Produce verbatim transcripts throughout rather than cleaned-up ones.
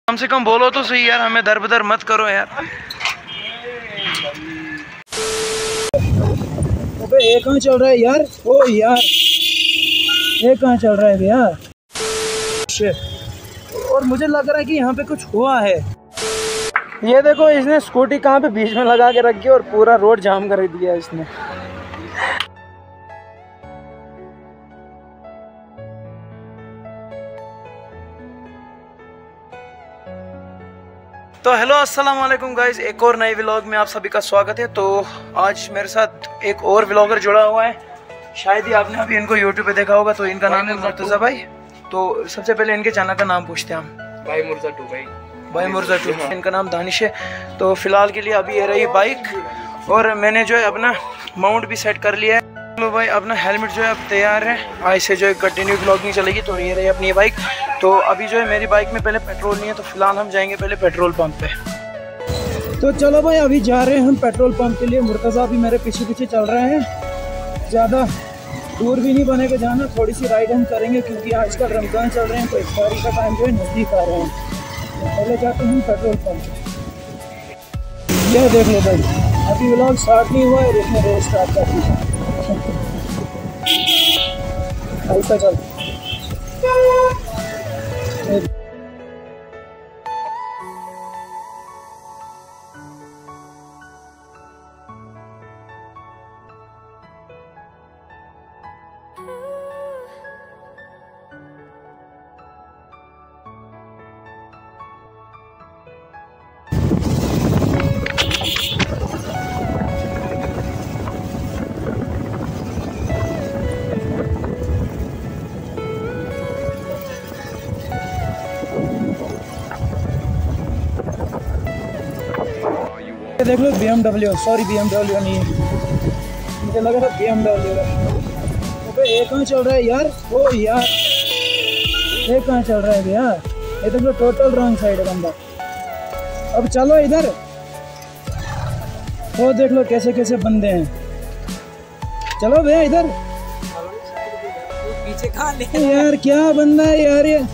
कम से कम बोलो तो सही यार, हमें दर बदर मत करो यार। अबे ये कहाँ चल रहा है यार? ओ यार ये कहाँ चल रहा है भैया? और मुझे लग रहा है कि यहाँ पे कुछ हुआ है। ये देखो, इसने स्कूटी कहाँ पे बीच में लगा के रखी और पूरा रोड जाम कर दिया इसने। तो हेलो अस्सलाम वालेकुम गाइस, एक और नए व्लॉग में आप सभी का स्वागत है। तो आज मेरे साथ एक और व्लॉगर जुड़ा हुआ है, शायद ही आपने अभी इनको यूट्यूब पे देखा होगा। तो इनका नाम है मुर्तज़ा भाई। तो सबसे पहले इनके चैनल का नाम पूछते हैं हम। भाई मुर्जा टू भाई भाई मुर्जा टू। इनका नाम दानिश है। तो फिलहाल के लिए अभी ये रही बाइक और मैंने जो है अपना माउंट भी सेट कर लिया है। लो भाई, अपना हेलमेट जो है अब तैयार है। आज से जो है कंटिन्यू व्लॉगिंग चलेगी। तो ये रही अपनी बाइक। तो अभी जो है मेरी बाइक में पहले पेट्रोल नहीं है, तो फिलहाल हम जाएंगे पहले पेट्रोल पंप पे। तो चलो भाई, अभी जा रहे हैं हम पेट्रोल पंप के लिए। मुर्तज़ा भी मेरे पीछे पीछे चल रहे हैं। ज़्यादा दूर भी नहीं बनेगा जाना, थोड़ी सी राइड हम करेंगे क्योंकि आजकल रमज़ान चल रहे हैं तो इफ्तारी का टाइम जो है नज़दीक आ रहे हैं। तो पहले जाते हैं पेट्रोल पंप। यह देख लो भाई, अभी व्लॉग स्टार्ट नहीं हुआ है, इसमें रोज स्टार्ट कर दिया। ऐसा चल देख लो, B M W, sorry B M W नहीं है, मुझे लगा था बी एम डब्ल्यू। अबे ये कहाँ चल रहा है यार? ओ यार ये कहाँ चल रहा है भैया? ये देख लो, टोटल रॉन्ग साइड है बंदा। अब चलो इधर। वो देख लो कैसे कैसे बंदे हैं। चलो भैया इधर। पीछे खा ले यार क्या बंदा है यार ये,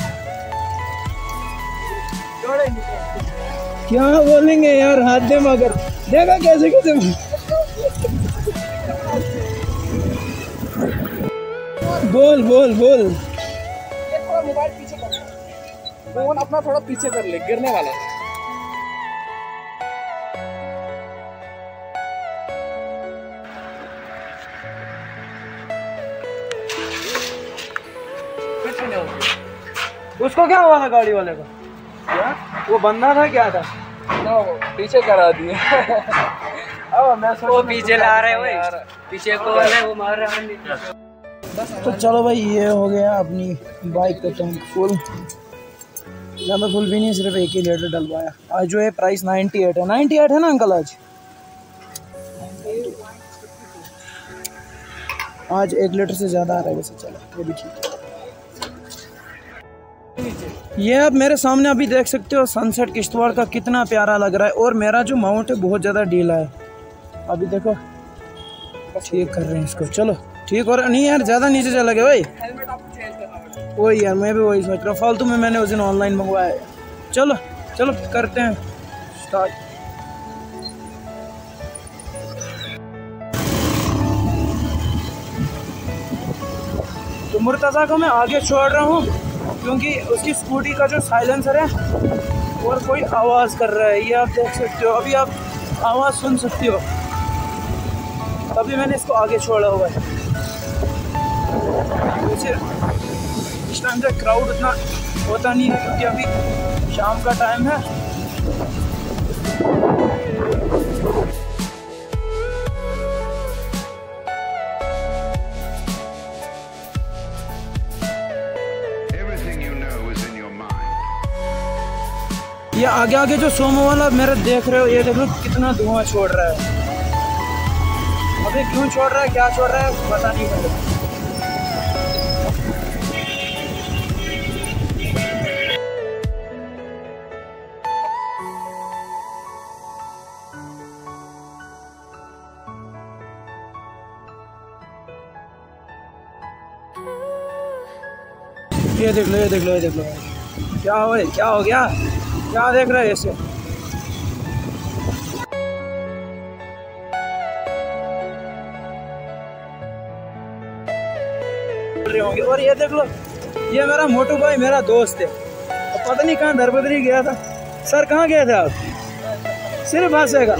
क्या बोलेंगे यार, हाथ दे मगर देखा कैसे कैसे। बोल बोल बोल। ये थोड़ा मोबाइल पीछे कर, फोन अपना थोड़ा पीछे कर ले, गिरने वाला है। उसको क्या हुआ था गाड़ी वाले को? क्या वो बंदा था क्या था? ना पीछे करा दिए। अब मैं वो पीछे ला रहे हो यार, पीछे को है वो मार रहा है। तो चलो भाई, ये हो गया अपनी बाइक का टैंक फुल। ज़्यादा फुल भी नहीं, सिर्फ एक ही लीटर डलवाया। आज जो है प्राइस नाइन्टी एट है। नाइन्टी एट है ना अंकल? आज आज एक लीटर से ज़्यादा आ रहा है वैसे। चलो वो भी ठीक है। ये आप मेरे सामने अभी देख सकते हो सनसेट किश्तवाड़ का, कितना प्यारा लग रहा है। और मेरा जो माउंट है बहुत ज़्यादा ढीला है। अभी देखो ठीक कर रहे हैं इसको। चलो ठीक हो रहा नहीं यार, ज़्यादा नीचे चला गया भाई। वही यार, मैं भी वही सोच रहा हूँ, फालतू में मैंने उस दिन ऑनलाइन मंगवाया। चलो चलो करते हैं स्टार्ट। तो मुर्तज़ा को मैं आगे छोड़ रहा हूँ क्योंकि उसकी स्कूटी का जो साइलेंसर है और कोई आवाज़ कर रहा है, ये आप देख सकते हो। अभी आप आवाज़ सुन सकते हो। अभी मैंने इसको आगे छोड़ा हुआ है। वैसे इस टाइम से क्राउड उतना होता नहीं है क्योंकि अभी शाम का टाइम है। ये आगे आगे जो सोमो वाला मेरे देख रहे हो, ये देख लो कितना धुआं छोड़ रहा है। अबे क्यों छोड़ रहा है, क्या छोड़ रहा है पता नहीं मुझे। ये देख लो, ये देख लो, ये देख लो। क्या हो क्या हो गया, क्या देख रहे हैं ऐसे? होंगे। और ये देख लो, ये मेरा मोटू भाई मेरा दोस्त है, तो पता नहीं कहाँ दरबदरी गया था। सर कहाँ गए थे आप? सिर्फ हंसेगा।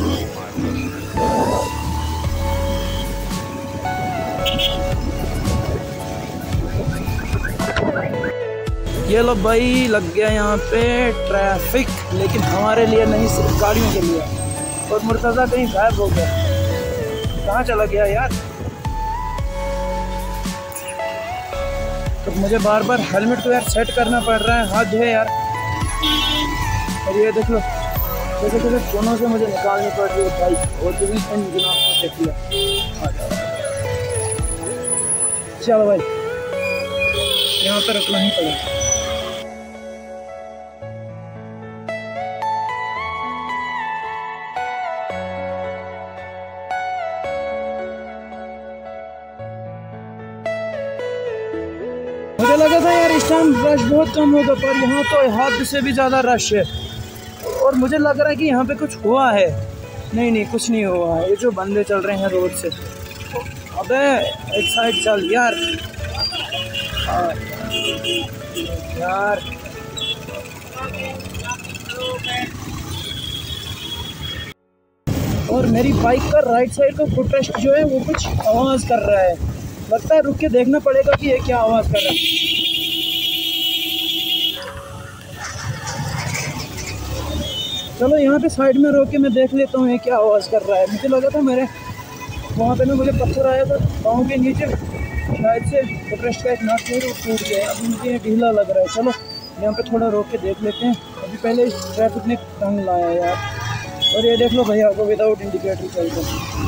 ये लो भाई, लग गया यहाँ पे ट्रैफिक, लेकिन हमारे लिए नहीं, सिर्फ गाड़ियों के लिए। और मुर्तज़ा कहीं गायब हो गया, कहाँ चला गया यार? तो मुझे बार बार हेलमेट को यार सेट करना पड़ रहा है, हद है यार। और ये देख लो, कैसे कैसे कोनों से मुझे निकालनी पड़ रही है भाई। और जो भी देख लिया, चलो भाई यहाँ पर रुकना ही पड़ेगा। मुझे लगा था यार इस टाइम रश बहुत कम होगा, पर यहाँ तो हद से भी ज़्यादा रश है। और मुझे लग रहा है कि यहाँ पे कुछ हुआ है। नहीं नहीं, कुछ नहीं हुआ है। ये जो बंदे चल रहे हैं रोड से, अबे एक साइड चल यार। यार और मेरी बाइक का राइट साइड का फुटरेस्ट जो है वो कुछ आवाज़ कर रहा है। लगता है रुक के देखना पड़ेगा कि ये क्या आवाज़ कर रहा है। चलो यहाँ पे साइड में रोक के मैं देख लेता हूँ ये क्या आवाज़ कर रहा है। मुझे लगा था मेरे वहाँ पे ना मुझे पत्थर आया था पाँव के नीचे, शायद से फुटरेस्ट का एक नट है वो टूट गया। अब मुझे ढीला लग रहा है। चलो यहाँ पे थोड़ा रोक के देख लेते हैं। अभी पहले इस ट्रैफिक ने तंग लाया यार। और ये देख लो भैया को विदाउट इंडिकेटर चलता है।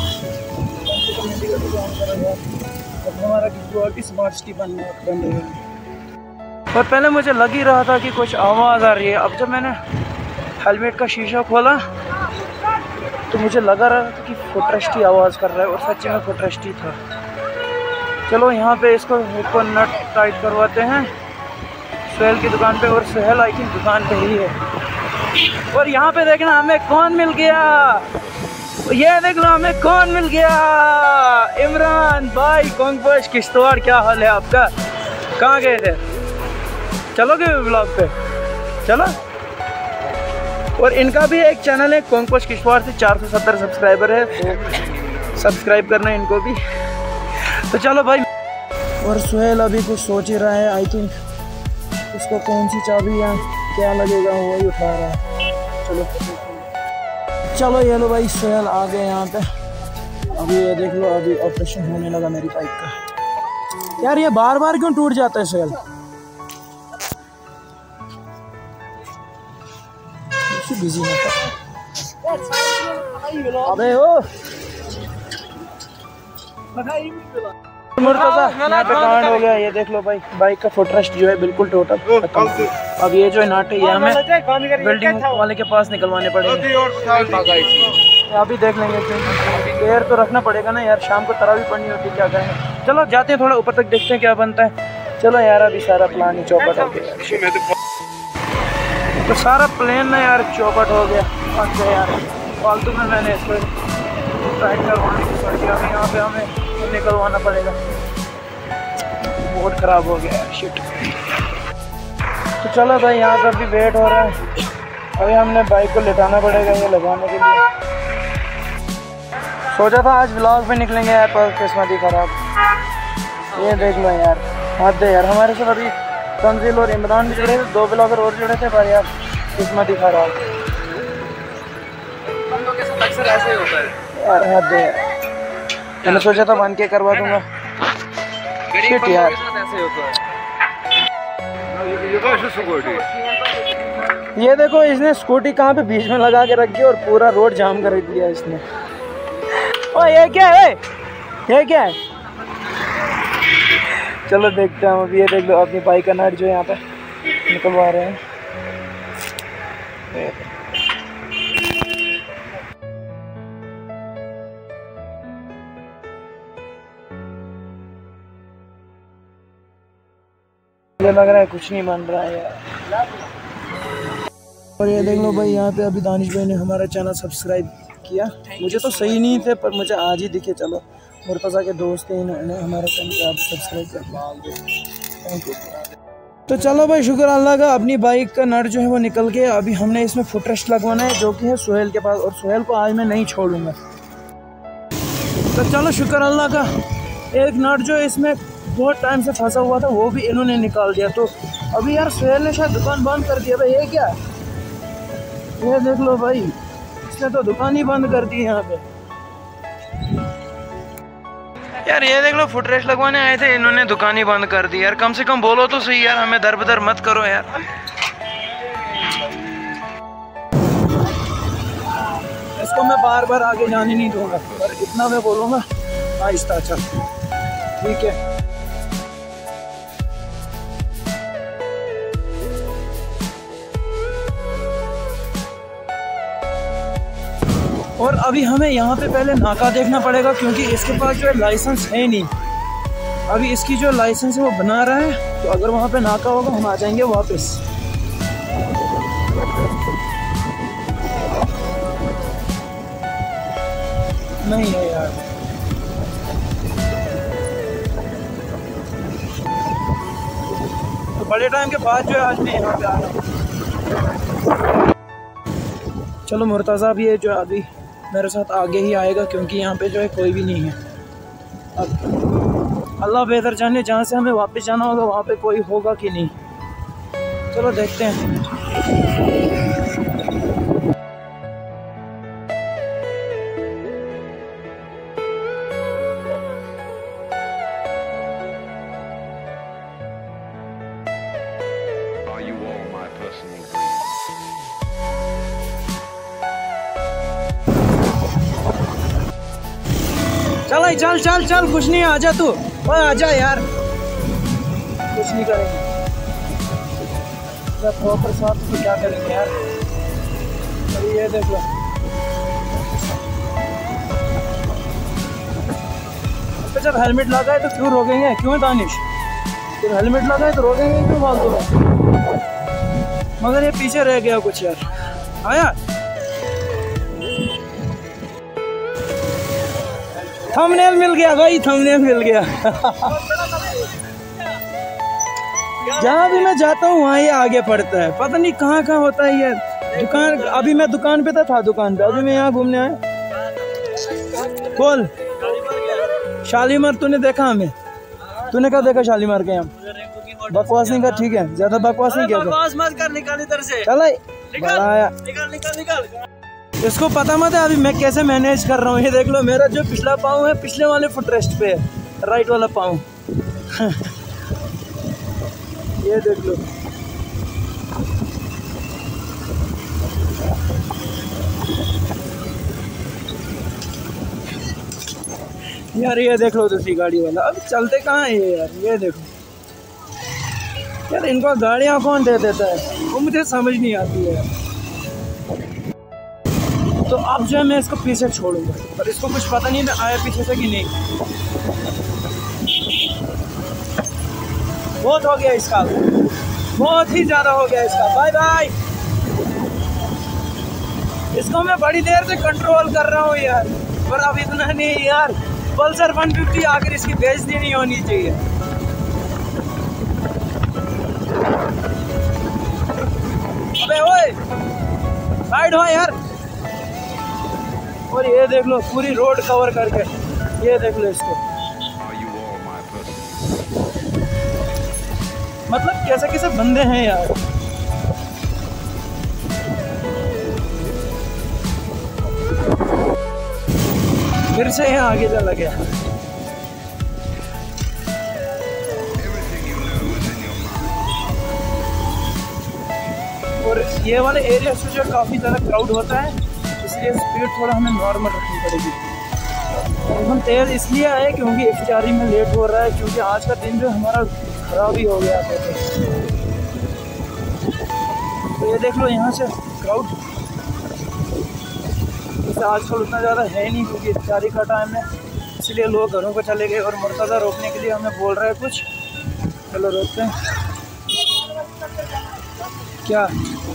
अब हमारा की स्मार्ट सिटी बन बन रही है। और पहले मुझे लग ही रहा था कि कुछ आवाज़ आ रही है। अब जब मैंने हेलमेट का शीशा खोला तो मुझे लगा रहा था कि फुटरेस्ट ही आवाज़ कर रहा है, और सच्ची में फुटरेस्ट ही था। चलो यहाँ पे इसको को नट टाइट करवाते हैं सुहेल की दुकान पे। और सुहेल आई थिंक दुकान पे ही है। और यहाँ पे देखना हमें कौन मिल गया, ये देख लो हमें कौन मिल गया, इमरान भाई कोंगपोश किश्तवाड़। क्या हाल है आपका? कहाँ गए थे? चलोगे ब्लॉग पे? चलो। और इनका भी एक चैनल है कोंगपोश किश्तवाड़ से चार सौ सत्तर सब्सक्राइबर है, तो सब्सक्राइब करना है इनको भी। तो चलो भाई। और सुहेल अभी कुछ सोच ही रहा है। आई थिंक उसको कौन सी चाबी या क्या लगेगा वो ही उठा रहा है। चलो चलो ये लो भाई, सुहेल आ गए यहाँ पे। अभी ये देख लो, अभी ऑपरेशन होने लगा मेरी बाइक का। यार ये बार बार क्यों टूट जाता है सुहेल? बिजी है। अबे ओ मुर्तज़ा यहाँ पे कांड हो गया। ये देख लो भाई, बाइक का फुटरेस्ट जो है बिल्कुल टोटल खत्म। अब ये जो नाट है ये हमें बिल्डिंग वाले के पास निकलवाने पड़ेंगे। अभी देख लेंगे, देर तो रखना पड़ेगा ना यार, शाम को तरावी पढ़नी होती है, क्या करेंगे। चलो जाते हैं, थोड़ा ऊपर तक देखते हैं क्या बनता है। चलो यार अभी सारा प्लान ही चौपट हो गया। तो सारा प्लान ना यार चौपट हो गया। अच्छा यार फालतू में मैंने इसको टाइट करवाने की सोची। अभी यहाँ पे हमें निकलवाना पड़ेगा, बहुत ख़राब हो गया यार, शिट। तो चलो भाई यहाँ पर भी वेट हो रहा है। अभी हमने बाइक को लेटाना पड़ेगा ये लगाने के लिए। सोचा था आज व्लॉग पे निकलेंगे यार, पर किस्मत ही ख़राब। ये देख लो यार, हद है यार। हमारे साथ अभी तंजील और इमरान भी जुड़े थे, दो ब्लॉगर और जुड़े थे, पर यार किस्मत ही ख़राब। हम लोग के साथ अक्सर ऐसे ही होता है यार, हद है यार। मैंने सोचा था बन के करवा दूंगा, शिट यार। ऐसे होता है। ये देखो इसने स्कूटी कहाँ पे बीच में लगा के रखी और पूरा रोड जाम कर दिया इसने। ओ ये क्या है, ये क्या है? चलो देखते हैं अभी। ये देख लो अपनी बाइक का नट जो है यहाँ पे निकलवा रहे हैं। ये लग रहा है कुछ नहीं बन रहा है यार। और ये देख लो भाई, यहाँ पे अभी दानिश भाई ने हमारा चैनल सब्सक्राइब किया। मुझे तो सही नहीं थे पर मुझे आज ही दिखे। चलो मुर्तज़ा के दोस्त हैं, इन्होंने हमारा चैनल सब्सक्राइब कर। Thank you. तो चलो भाई, शुक्र अल्लाह का, अपनी बाइक का नट जो है वो निकल के अभी हमने इसमें फुट रेस्ट लगवाना है जो कि है सुहेल के पास, और सुहेल को आज मैं नहीं छोड़ूंगा। तो चलो शुक्र अल्लाह का, एक नट जो इसमें बहुत टाइम से फंसा हुआ था वो भी इन्होंने निकाल दिया। तो अभी यार सुहेल ने शायद दुकान बंद कर दिया भाई। ये क्या, ये देख लो भाई, इसने तो दुकान ही बंद कर दी यहाँ पे यार। ये देख लो, फुट रेस्ट लगवाने आए थे, इन्होंने दुकान ही बंद कर दी यार। कम से कम बोलो तो सही यार, हमें दर बदर मत करो यार। इसको मैं बार बार आगे जाने नहीं दूंगा, पर इतना मैं बोलूँगा आहिस्ता चल, ठीक है। और अभी हमें यहाँ पे पहले नाका देखना पड़ेगा, क्योंकि इसके पास जो है लाइसेंस है नहीं। अभी इसकी जो लाइसेंस है वो बना रहा है, तो अगर वहाँ पे नाका होगा हम आ जाएंगे वापस। नहीं है यार, तो बड़े टाइम के बाद जो है आज मैं यहाँ पे आ रहा हूँ। चलो मुर्तज़ा भी है जो अभी मेरे साथ आगे ही आएगा, क्योंकि यहाँ पे जो है कोई भी नहीं है। अब अल्लाह बेहतर जाने, जहाँ से हमें वापस जाना होगा वहाँ पे कोई होगा कि नहीं। चलो देखते हैं। चल चल चल चल, कुछ नहीं, आजा तू, ओए आजा यार, कुछ नहीं करेंगे जब प्रॉपर साथ तो क्या करेंगे यार। अरे ये देख लो, तो जब हेलमेट लगा है तो क्यों रोकेंगे, क्यों दानिश, जब हेलमेट लगा है तो रोकेंगे क्यों फालतू में। मगर ये पीछे रह गया कुछ यार। आया थंबनेल मिल गया भाई, थंबनेल मिल गया। जहाँ भी मैं जाता हूँ वहाँ ये आगे पड़ता है, पता नहीं कहाँ कहाँ होता है ये। दुकान, अभी मैं दुकान पे था, था दुकान पे, अभी मैं यहाँ घूमने आया। बोल शालीमार, तूने देखा हमें, तूने क्या देखा शालीमार के हम? बकवास नहीं कर, ठीक है, ज्यादा बकवास नहीं किया, बकवास मत कर, निकाल इधर से, चल निकाल निकाल निकाल। इसको पता मत है अभी मैं कैसे मैनेज कर रहा हूँ। ये देख लो, मेरा जो पिछला पाँव है पिछले वाले फुट रेस्ट पे है, राइट वाला पाँव। ये देख लो, यार ये देख लो दूसरी गाड़ी वाला, अब चलते कहाँ है ये यार। ये देखो यार, इनको गाड़ियाँ कौन दे देता है, वो मुझे समझ नहीं आती है। तो अब जो है मैं इसको पीछे छोड़ूंगा, पर इसको कुछ पता नहीं मैं आया पीछे से कि नहीं। बहुत हो गया इसका, बहुत ही ज़्यादा हो गया इसका। Bye bye. इसको मैं बड़ी देर से कंट्रोल कर रहा हूँ यार, पर अब इतना नहीं यार। पल्सर वन फिफ्टी आकर इसकी बेइज्जती नहीं होनी चाहिए। अबे ओए, साइड हो यार। और ये देख लो, पूरी रोड कवर करके, ये देख लो इसको, मतलब कैसे कैसे बंदे हैं यार। फिर से यहाँ आगे चला गया। और ये वाले एरिया से जो काफ़ी ज़्यादा क्राउड होता है, इसलिए स्पीड थोड़ा हमें नॉर्मल रखनी पड़ेगी। हम तेज़ इसलिए आए क्योंकि इफ्तारी में लेट हो रहा है, क्योंकि आज का दिन जो हमारा ख़राब ही हो गया था। तो ये देख लो, यहाँ से क्राउड जैसे आजकल उतना ज़्यादा है नहीं, क्योंकि इफ्तारी का टाइम है, इसलिए लोग घरों को चले गए। और मुर्तज़ा रोकने के लिए हमें बोल रहा है कुछ, चलो रोकते हैं। क्या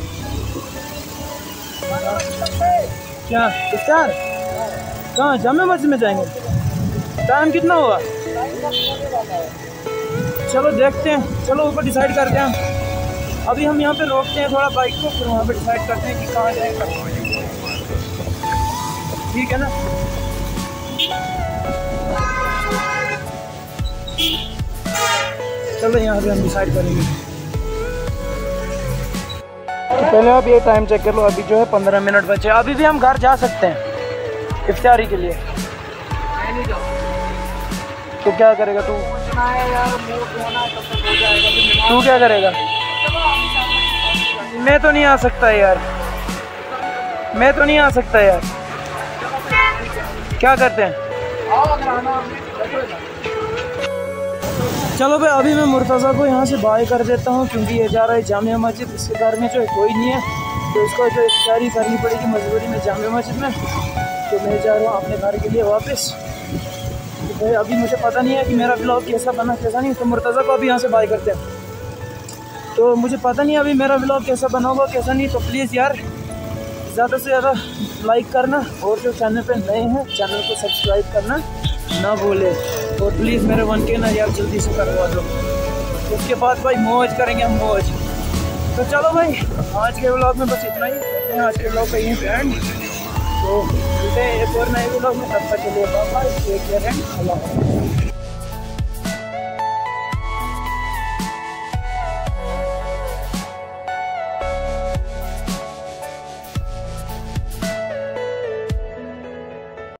क्या इफ्तार कहाँ जामे मस्जिद में जाएंगे? टाइम कितना हुआ? चलो देखते हैं, चलो ऊपर डिसाइड करते हैं। अभी हम यहाँ पे रोकते हैं थोड़ा बाइक को, फिर वहाँ पे डिसाइड करते हैं कि कहाँ जाएंगे। ठीक है ना? चलो यहाँ पे हम डिसाइड करेंगे। तो पहले आप ये टाइम चेक कर लो, अभी जो है पंद्रह मिनट बचे। अभी भी हम घर जा सकते हैं इफ्तारी के लिए। तो क्या करेगा तू? तू क्या करेगा? मैं तो नहीं आ सकता यार, मैं तो नहीं आ सकता यार। क्या करते हैं? चलो भाई, अभी मैं मुर्तज़ा को यहाँ से बाय कर देता हूँ, क्योंकि ये जा रहा है जामिया मस्जिद। इसके घर में जो है कोई नहीं है, तो इसको जो इफ्तारी करनी पड़ेगी मजबूरी में जामिया मस्जिद में। तो मैं जा रहा हूँ अपने घर के लिए वापस। तो भाई अभी मुझे पता नहीं है कि मेरा ब्लॉग कैसा बना कैसा नहीं, तो मुर्तज़ा को अभी यहाँ से बाय करते हैं। तो मुझे पता नहीं अभी मेरा ब्लॉग कैसा बना होगा कैसा नहीं। तो प्लीज़ यार ज़्यादा से ज़्यादा लाइक करना, और जो चैनल पे नए हैं चैनल को सब्सक्राइब करना ना भूले। और प्लीज़ मेरे वन के ना यार जल्दी से करवा दो। उसके बाद भाई मौज करेंगे हम, मौज। तो चलो भाई आज के व्लॉग में बस इतना ही करते हैं। आज के व्लॉग का यहीं पे एंड। तो मिलते हैं एक और नए व्लॉग में, तब तक के लिए bye bye, take care and अल्लाह हाफ़िज़।